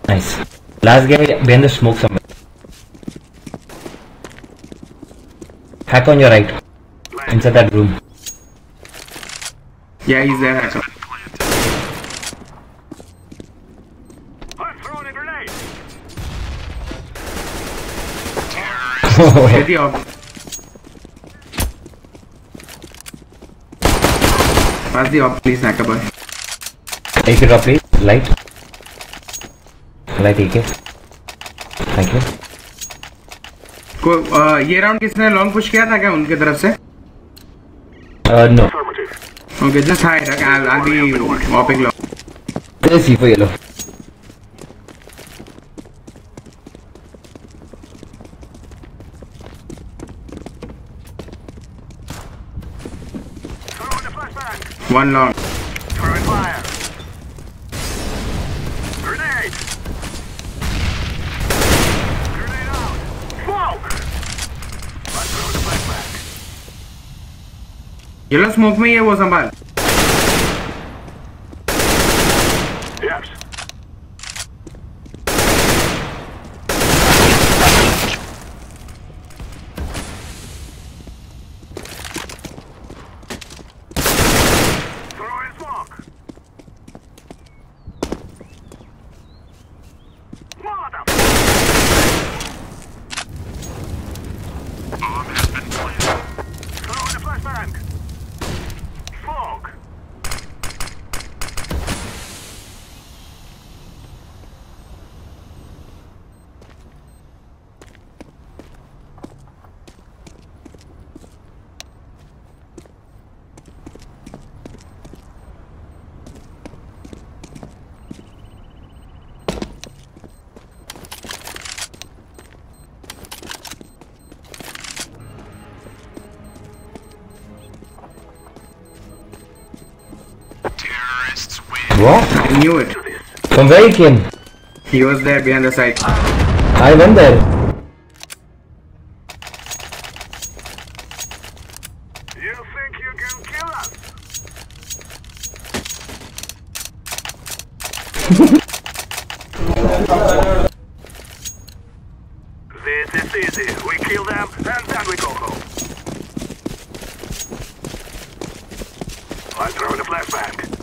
Nice. Last guy behind the smoke somewhere. Hack on your right. Inside that room. Yeah, he's there, hacker. Get the op. Pass the op, please, hacker boy. Take it up, please. Light. Light, take it. Thank you. ये round किसने long push किया था क्या उनकी तरफ से? No. Okay, just hide. Okay, I'll be mopping long. There's C for yellow. One long. Throwing fire. Grenade. Grenade out. Smoke. I'm throwing the flashbang. Yellow smoke में ये वो संभाल. Yes. Throwing smoke. Molotov. Bomb has been planted. Throwing the flashbang. Smoke. Terrorists win. What? I knew it. From where he came? He was there behind the side. I went there. You think you can kill us? This is easy. We kill them and then we go home. I'm throwing a flashbang.